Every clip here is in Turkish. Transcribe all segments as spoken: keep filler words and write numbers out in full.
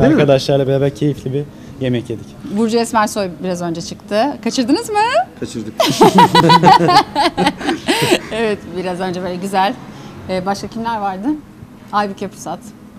Arkadaşlarla beraber keyifli bir yemek yedik. Burcu Esmersoy biraz önce çıktı. Kaçırdınız mı? Kaçırdık. Evet, biraz önce böyle güzel. Ee, başka kimler vardı? Aybüke Pusat.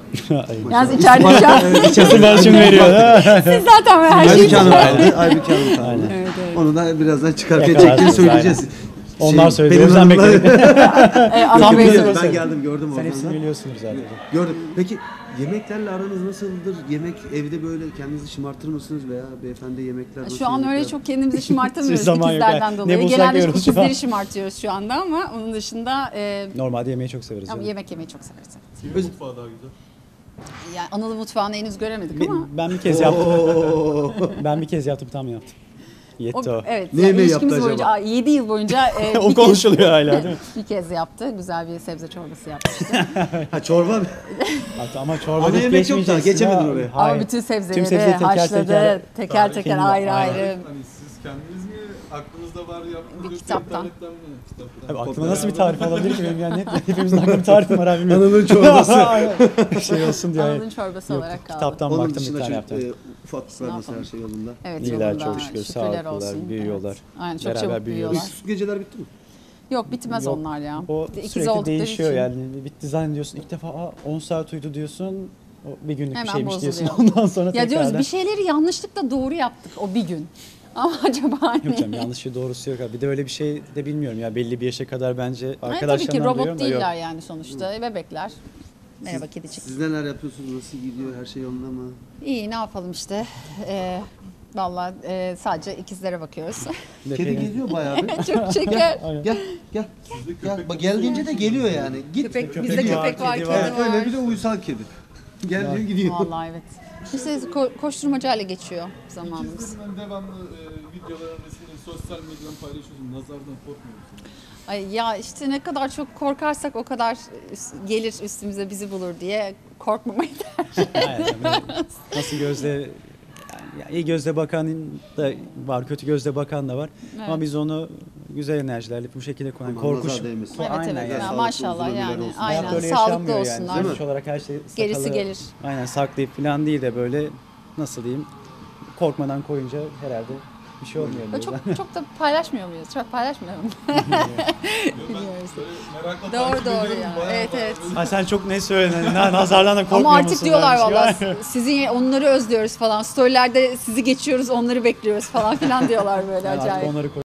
Yalnız içeride şu an İçerisi başım veriyor. siz zaten böyle her şeyi Aybüke Hanım kaldı. Aybüke Hanım kaldı. Evet, evet. Onu da birazdan çıkarken Yakalarsınız, çektiğini söyleyeceğiz. Onlar söyledi. O Pelin yüzden Hanım'la- bekledim. Ee, Anıl Bey Biliyorum, söyledi. ben geldim gördüm Sen hepsini oradan. biliyorsunuz zaten. Gördüm. Peki yemeklerle aranız nasıldır? Yemek evde böyle kendinizi şımartır mısınız veya beyefendi yemekler nasıl? Şu an öyle yemekler? çok kendimizi şımartamıyoruz Hiç zaman yok. ikizlerden Ne dolayı. bulsak Genelde yiyoruz şu an. ikizleri şımartıyoruz şu anda ama onun dışında e, Normalde yemeği çok severiz. ama yani. yemek yemeyi çok severiz. Öz- Mutfağı daha güzel. Yani Anıl'ın mutfağını henüz göremedik Bir- ama Ben bir kez yaptım. Oo. Ben bir kez yaptım, tam yaptım. Yetti o. evet. Ne yani yemeği ilişkimiz yaptı boyunca acaba? yedi yıl boyunca e, O bir kez- konuşuluyor hala, değil mi? bir kez yaptı. Güzel bir sebze çorbası yapmıştı. Ha çorba mı? Hatta ama çorba Ana deyip yemek yok daha, geçmeyeceksin. geçemedin Ha, oraya. Ama hayır. bütün sebzeleri Tüm sebzeleri teker haşladı. teker- Teker teker, Kendi- ayrı aynen. ayrı. Hani siz kendiniz mi aklınızda var yaptığınız Bir yoksa kitaptan. internetten mi? Kitaptan. Abi aklıma nasıl bir tarif olabilir ki benim yani? Net, hepimizin aklında bir tarif var abi, bilmiyorum. Ananın çorbası. Bir şey olsun diye. Anıl'ın çorbası Yok, olarak kaldı. kitaptan Onun baktım, bir dışında tane çocuk yaptım. e, ufaklıklar Ne mesela her şey yolunda. Evet, İyiler, yolunda. çok şükür, Şükürler sağlıklılar, olsun. büyüyorlar. Evet. Aynen, çok Beraber çabuk büyüyorlar. Uykusuz geceler bitti mi? Yok, bitmez Yok, onlar ya. O İkiz sürekli oldukları değişiyor için. yani. Bitti zannediyorsun ilk defa Aa, on saat uyudu diyorsun. O bir günlük Hemen bir şeymiş diyorsun. bozuluyor. Ondan sonra Ya diyoruz tekrardan. bir şeyleri yanlışlıkla doğru yaptık o bir gün. Ama acaba hani... Yok canım, yanlışı doğrusu yok abi. Bir de öyle bir şey de bilmiyorum ya, belli bir yaşa kadar bence Hayır, tabii ki arkadaşlarımdan robot duyuyorum da yok. değiller yani sonuçta. Bebekler. Merhaba kedicik. Siz neler yapıyorsunuz? Nasıl gidiyor? Her şey yolunda mı? İyi, ne yapalım işte. Ee, Vallahi e, sadece ikizlere bakıyoruz. Bir de Kedi Pelin- geliyor bayağı bir. Çok şeker. Aynen. Gel, gel. Gel. Bak geldiğince de geliyor yani. Git. Köpek, Köpek bizde var, köpek var, kedi kedi var. var. Evet, öyle bir de uysal kedi. Gel diyor gidiyor. Vallahi evet. İşte ko- koşturmacayla geçiyor zamanımız. İkizlerinden devamlı e, videoların resmini sosyal medyadan paylaşıyorsun. Nazardan korkmuyor musun? Ay ya işte ne kadar çok korkarsak o kadar üst- gelir üstümüze bizi bulur diye korkmamayı tercih Aynen, tabii. Nasıl gözle yani, yani iyi gözle bakan da var, kötü gözle bakan da var. Evet. Ama biz onu güzel enerjilerle bu şekilde koyan Aman korkuş. nazar değmesin. Evet Aynen evet yani. ya, Sağlıklı, maşallah uzun ömürler yani olsun. aynen Hayat öyle sağlıklı yaşanmıyor olsunlar. Yani. Sonuç olarak her şey sakalı, Gerisi gelir. Aynen, saklayıp falan değil de böyle nasıl diyeyim, korkmadan koyunca herhalde bir şey olmuyor. Böyle diyorlar. Çok çok da paylaşmıyor muyuz? Çok paylaşmıyorum. Bilmiyoruz. Böyle merakla Doğru takip doğru ediyorum. ya. Bayağı Evet da- evet. Ha, sen çok ne söyledin? Na- Nazardan da korkmuyor Ama artık musun diyorlar dermiş. valla sizin onları özlüyoruz falan. Storylerde sizi geçiyoruz, onları bekliyoruz falan filan diyorlar böyle Yani artık acayip. onları